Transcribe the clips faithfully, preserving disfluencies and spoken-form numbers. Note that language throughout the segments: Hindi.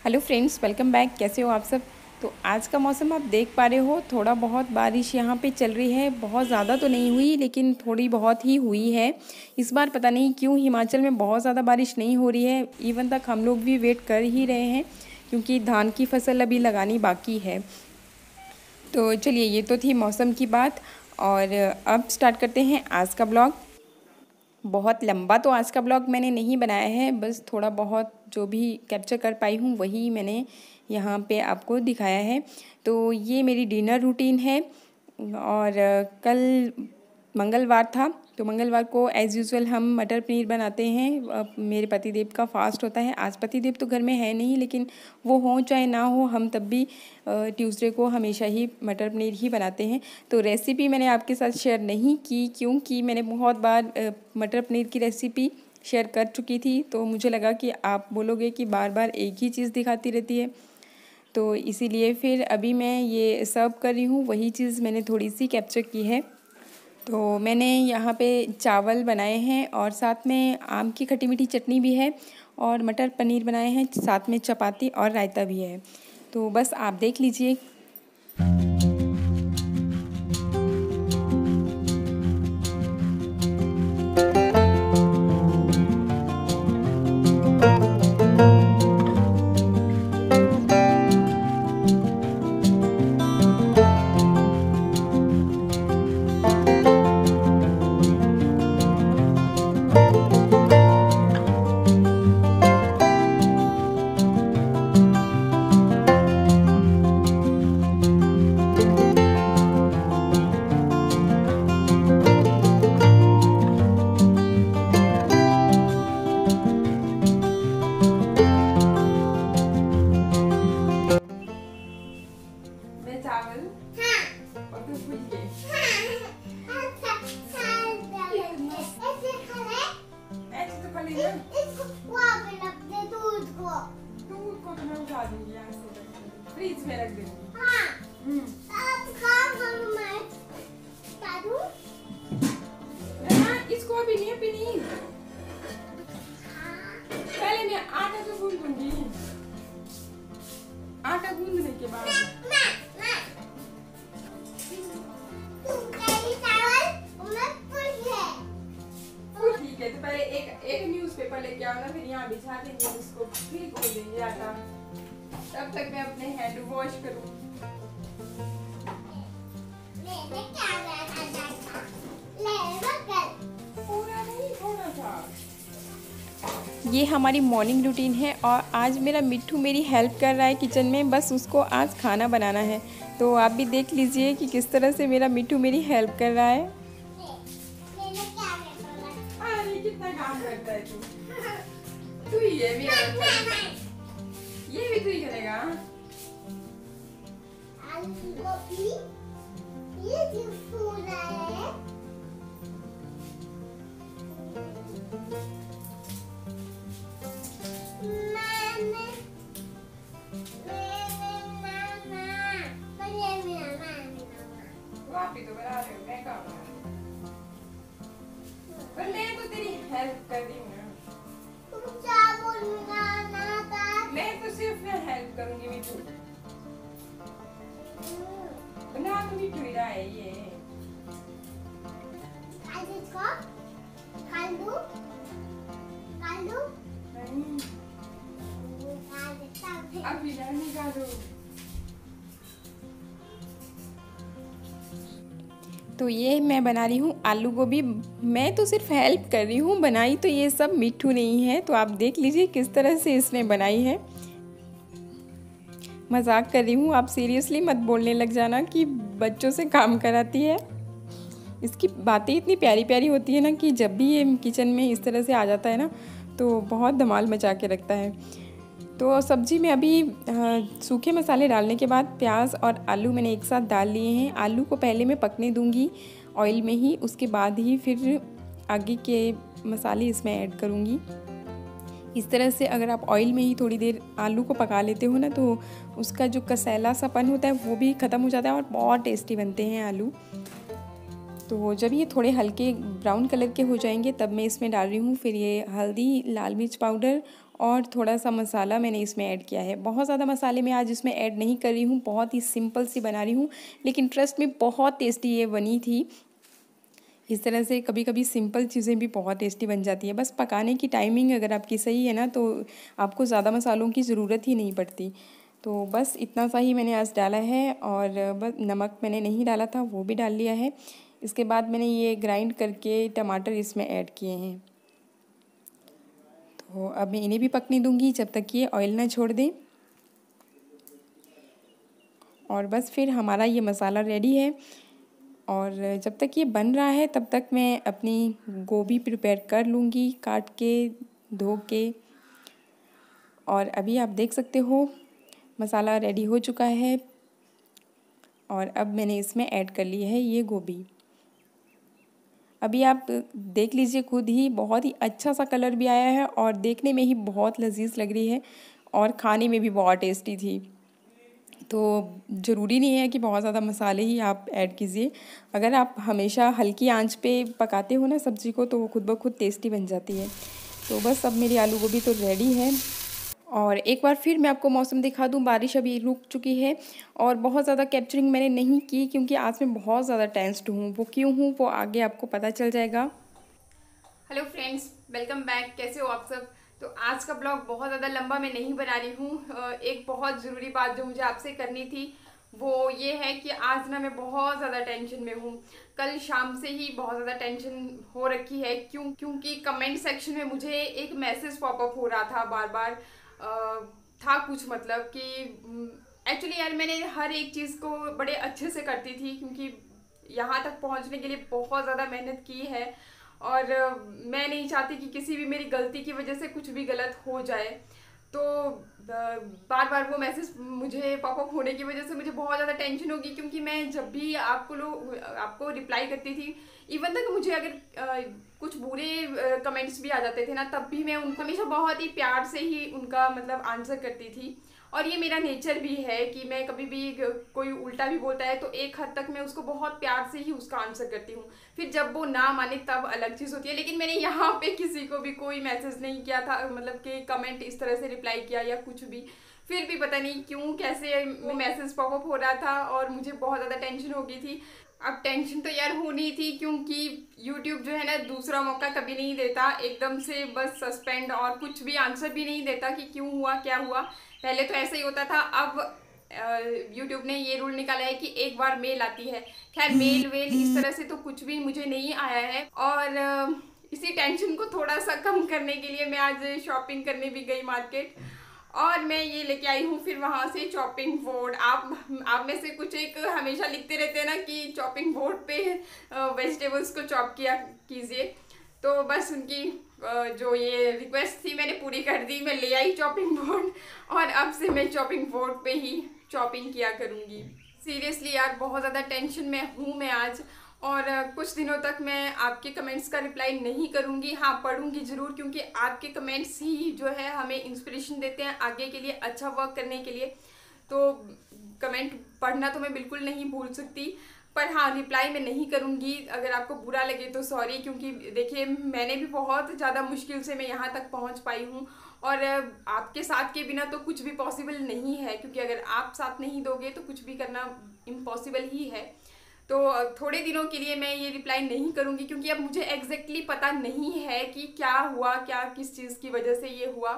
Hello friends, welcome back. कैसे हो आप सब। तो आज का मौसम आप देख पा रहे हो, थोड़ा बहुत बारिश यहाँ पे चल रही है। बहुत ज़्यादा तो नहीं हुई, लेकिन थोड़ी बहुत ही हुई है। इस बार पता नहीं क्यों हिमाचल में बहुत ज़्यादा बारिश नहीं हो रही है। इवन तक हम लोग भी वेट कर ही रहे हैं, क्योंकि धान की फसल अभी लगानी बाकी है। तो चलिए, ये तो थी मौसम की बात। और अब स्टार्ट करते हैं आज का ब्लॉग। बहुत लंबा तो आज का ब्लॉग मैंने नहीं बनाया है, बस थोड़ा बहुत जो भी कैप्चर कर पाई हूँ वही मैंने यहाँ पे आपको दिखाया है। तो ये मेरी डिनर रूटीन है। और कल मंगलवार था, तो मंगलवार को एज़ यूजुअल हम मटर पनीर बनाते हैं। मेरे पतिदेव का फास्ट होता है। आज पतिदेव तो घर में है नहीं, लेकिन वो हो चाहे ना हो, हम तब भी ट्यूसडे को हमेशा ही मटर पनीर ही बनाते हैं। तो रेसिपी मैंने आपके साथ शेयर नहीं की, क्योंकि मैंने बहुत बार मटर पनीर की रेसिपी शेयर कर चुकी थी। तो मुझे लगा कि आप बोलोगे कि बार बार एक ही चीज़ दिखाती रहती है, तो इसीलिए फिर अभी मैं ये सर्व कर रही हूँ। वही चीज़ मैंने थोड़ी सी कैप्चर की है। तो मैंने यहाँ पे चावल बनाए हैं, और साथ में आम की खट्टी मीठी चटनी भी है, और मटर पनीर बनाए हैं, साथ में चपाती और रायता भी है। तो बस आप देख लीजिए। चावल और तू फुलके ऐसे तो खा लेना। दूध को दूध को तो मैं उठा दूंगी, यहाँ से फ्रिज में रख दूंगी। हाँ। हाँ, इसको अभी नहीं अभी नहीं, पहले मैं आटा तो गूंद दूंगी। आटा गूंदने के बाद ठीक है। तो पहले एक एक न्यूज़पेपर लेके आओ ना, फिर यहाँ बिछा देंगे, उसको फिर गूंद देंगे आटा। तब तक मैं अपने हैंड वॉश करूँ। पूरा नहीं, थोड़ा सा। ये हमारी मॉर्निंग रूटीन है, और आज मेरा मिट्ठू मेरी हेल्प कर रहा है किचन में। बस उसको आज खाना बनाना है। तो आप भी देख लीजिए कि किस तरह से मेरा मिट्ठू मेरी हेल्प कर रहा है। अरे कितना काम करता है तू। तू ये भी ये भी तू ही करेगा। ये जो फूल है आप ही तो बना रहे हो, मैं काम पर मैं तो तेरी हेल्प कर रही हूँ ना। मैं तो सिर्फ ना हेल्प करूंगी मिठू। बना तो मिठू ही रहा है ये। अभी नहीं खा दो। तो ये मैं बना रही हूँ आलू गोभी। मैं तो सिर्फ हेल्प कर रही हूँ, बनाई तो ये सब मिट्ठू नहीं है। तो आप देख लीजिए किस तरह से इसने बनाई है। मजाक कर रही हूँ, आप सीरियसली मत बोलने लग जाना कि बच्चों से काम कराती है। इसकी बातें इतनी प्यारी प्यारी होती है ना, कि जब भी ये किचन में इस तरह से आ जाता है ना, तो बहुत धमाल मचा के रखता है। तो सब्जी में अभी सूखे मसाले डालने के बाद प्याज और आलू मैंने एक साथ डाल लिए हैं। आलू को पहले मैं पकने दूंगी ऑयल में ही, उसके बाद ही फिर आगे के मसाले इसमें ऐड करूंगी। इस तरह से अगर आप ऑयल में ही थोड़ी देर आलू को पका लेते हो ना, तो उसका जो कसैला सापन होता है वो भी ख़त्म हो जाता है, और बहुत टेस्टी बनते हैं आलू। तो जब ये थोड़े हल्के ब्राउन कलर के हो जाएंगे, तब मैं इसमें डाल रही हूँ फिर ये हल्दी, लाल मिर्च पाउडर और थोड़ा सा मसाला मैंने इसमें ऐड किया है। बहुत ज़्यादा मसाले मैं आज इसमें ऐड नहीं कर रही हूँ, बहुत ही सिंपल सी बना रही हूँ, लेकिन ट्रस्ट में बहुत टेस्टी ये बनी थी। इस तरह से कभी कभी सिंपल चीज़ें भी बहुत टेस्टी बन जाती है। बस पकाने की टाइमिंग अगर आपकी सही है ना, तो आपको ज़्यादा मसालों की ज़रूरत ही नहीं पड़ती। तो बस इतना सा ही मैंने आज डाला है, और बस नमक मैंने नहीं डाला था, वो भी डाल लिया है। इसके बाद मैंने ये ग्राइंड करके टमाटर इसमें ऐड किए हैं। तो अब मैं इन्हें भी पकने दूंगी जब तक ये ऑयल ना छोड़ दें। और बस फिर हमारा ये मसाला रेडी है। और जब तक ये बन रहा है तब तक मैं अपनी गोभी प्रिपेयर कर लूँगी, काट के, धो के। और अभी आप देख सकते हो मसाला रेडी हो चुका है, और अब मैंने इसमें ऐड कर ली है ये गोभी। अभी आप देख लीजिए खुद ही, बहुत ही अच्छा सा कलर भी आया है और देखने में ही बहुत लजीज लग रही है, और खाने में भी बहुत टेस्टी थी। तो ज़रूरी नहीं है कि बहुत ज़्यादा मसाले ही आप ऐड कीजिए। अगर आप हमेशा हल्की आंच पे पकाते हो ना सब्ज़ी को, तो वो खुद ब खुद टेस्टी बन जाती है। तो बस अब मेरी आलू गोभी तो रेडी है। और एक बार फिर मैं आपको मौसम दिखा दूं, बारिश अभी रुक चुकी है, और बहुत ज़्यादा कैप्चरिंग मैंने नहीं की क्योंकि आज मैं बहुत ज़्यादा टेंस्ड हूँ। वो क्यों हूँ वो आगे आपको पता चल जाएगा। Hello friends, welcome back. कैसे हो आप सब? तो आज का ब्लॉग बहुत ज़्यादा लंबा मैं नहीं बना रही हूँ। एक बहुत ज़रूरी बात जो मुझे आपसे करनी थी वो ये है कि आज ना मैं बहुत ज़्यादा टेंशन में हूँ। कल शाम से ही बहुत ज़्यादा टेंशन हो रखी है। क्यों? क्योंकि कमेंट सेक्शन में मुझे एक मैसेज पॉपअप हो रहा था बार बार। आ, था कुछ मतलब कि एक्चुअली यार मैंने हर एक चीज़ को बड़े अच्छे से करती थी, क्योंकि यहाँ तक पहुँचने के लिए बहुत ज़्यादा मेहनत की है, और मैं नहीं चाहती कि किसी भी मेरी गलती की वजह से कुछ भी गलत हो जाए। तो बार बार वो मैसेज मुझे पॉपअप होने की वजह से मुझे बहुत ज़्यादा टेंशन होगी, क्योंकि मैं जब भी आपको लोग आपको रिप्लाई करती थी, इवन तक मुझे अगर आ, कुछ बुरे कमेंट्स भी आ जाते थे ना, तब भी मैं उनको हमेशा बहुत ही प्यार से ही उनका मतलब आंसर करती थी। और ये मेरा नेचर भी है कि मैं कभी भी कोई उल्टा भी बोलता है तो एक हद तक मैं उसको बहुत प्यार से ही उसका आंसर करती हूँ। फिर जब वो ना माने तब अलग चीज़ होती है। लेकिन मैंने यहाँ पे किसी को भी कोई मैसेज नहीं किया था, मतलब कि कमेंट इस तरह से रिप्लाई किया या कुछ भी। फिर भी पता नहीं क्यों कैसे मैसेज पॉपअप हो रहा था और मुझे बहुत ज़्यादा टेंशन हो गई थी। अब टेंशन तो यार होनी थी, क्योंकि यूट्यूब जो है ना दूसरा मौका कभी नहीं देता, एकदम से बस सस्पेंड और कुछ भी आंसर भी नहीं देता कि क्यों हुआ क्या हुआ। पहले तो ऐसा ही होता था, अब यूट्यूब ने ये रूल निकाला है कि एक बार मेल आती है। खैर मेल वेल इस तरह से तो कुछ भी मुझे नहीं आया है। और इसी टेंशन को थोड़ा सा कम करने के लिए मैं आज शॉपिंग करने भी गई मार्केट, और मैं ये लेके आई हूँ फिर वहाँ से चॉपिंग बोर्ड। आप आप में से कुछ एक हमेशा लिखते रहते हैं ना कि चॉपिंग बोर्ड पे वेजिटेबल्स को चॉप किया कीजिए, तो बस उनकी जो ये रिक्वेस्ट थी मैंने पूरी कर दी। मैं ले आई चॉपिंग बोर्ड, और अब से मैं चॉपिंग बोर्ड पे ही चॉपिंग किया करूँगी। सीरियसली यार बहुत ज़्यादा टेंशन में हूँ मैं आज, और कुछ दिनों तक मैं आपके कमेंट्स का रिप्लाई नहीं करूँगी। हाँ पढ़ूँगी ज़रूर, क्योंकि आपके कमेंट्स ही जो है हमें इंस्पिरेशन देते हैं आगे के लिए, अच्छा वर्क करने के लिए। तो कमेंट पढ़ना तो मैं बिल्कुल नहीं भूल सकती, पर हाँ रिप्लाई मैं नहीं करूँगी। अगर आपको बुरा लगे तो सॉरी, क्योंकि देखिए मैंने भी बहुत ज़्यादा मुश्किल से मैं यहाँ तक पहुँच पाई हूँ, और आपके साथ के बिना तो कुछ भी पॉसिबल नहीं है, क्योंकि अगर आप साथ नहीं दोगे तो कुछ भी करना इम्पॉसिबल ही है। तो थोड़े दिनों के लिए मैं ये रिप्लाई नहीं करूँगी, क्योंकि अब मुझे एग्जैक्टली पता नहीं है कि क्या हुआ, क्या किस चीज़ की वजह से ये हुआ।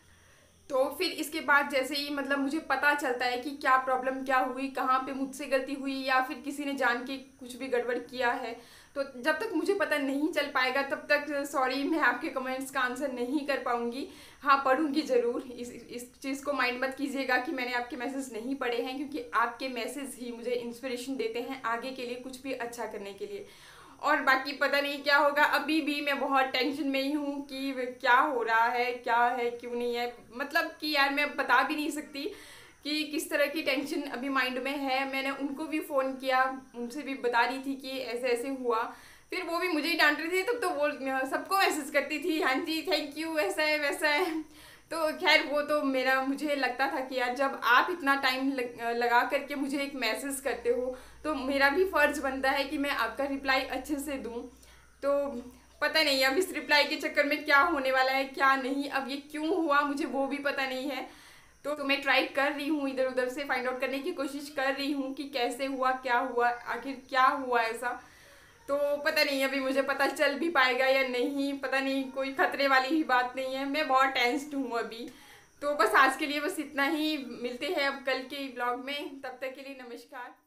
तो फिर इसके बाद जैसे ही मतलब मुझे पता चलता है कि क्या प्रॉब्लम क्या हुई, कहाँ पे मुझसे गलती हुई, या फिर किसी ने जान के कुछ भी गड़बड़ किया है, तो जब तक मुझे पता नहीं चल पाएगा तब तक सॉरी मैं आपके कमेंट्स का आंसर नहीं कर पाऊँगी। हाँ पढ़ूँगी ज़रूर। इस इस चीज़ को माइंड मत कीजिएगा कि मैंने आपके मैसेज नहीं पढ़े हैं, क्योंकि आपके मैसेज ही मुझे इंस्पिरेशन देते हैं आगे के लिए कुछ भी अच्छा करने के लिए। और बाकी पता नहीं क्या होगा, अभी भी मैं बहुत टेंशन में ही हूँ कि क्या हो रहा है, क्या है, क्यों नहीं है। मतलब कि यार मैं बता भी नहीं सकती कि किस तरह की टेंशन अभी माइंड में है। मैंने उनको भी फ़ोन किया, उनसे भी बता रही थी कि ऐसे ऐसे हुआ, फिर वो भी मुझे ही डांट रही थी। तब तो वो सबको मैसेज करती थी, हाँ जी थैंक यू, ऐसा है वैसा है। तो खैर वो तो मेरा, मुझे लगता था कि यार जब आप इतना टाइम लग, लगा करके मुझे एक मैसेज करते हो तो मेरा भी फ़र्ज़ बनता है कि मैं आपका रिप्लाई अच्छे से दूँ। तो पता नहीं अब इस रिप्लाई के चक्कर में क्या होने वाला है क्या नहीं, अब ये क्यों हुआ मुझे वो भी पता नहीं है। तो, तो मैं ट्राई कर रही हूँ, इधर उधर से फाइंड आउट करने की कोशिश कर रही हूँ कि कैसे हुआ, क्या हुआ, आखिर क्या हुआ ऐसा। तो पता नहीं अभी मुझे पता चल भी पाएगा या नहीं, पता नहीं, कोई खतरे वाली ही बात नहीं है। मैं बहुत टेंस्ड हूँ अभी। तो बस आज के लिए बस इतना ही, मिलते हैं अब कल के ब्लॉग में, तब तक के लिए नमस्कार।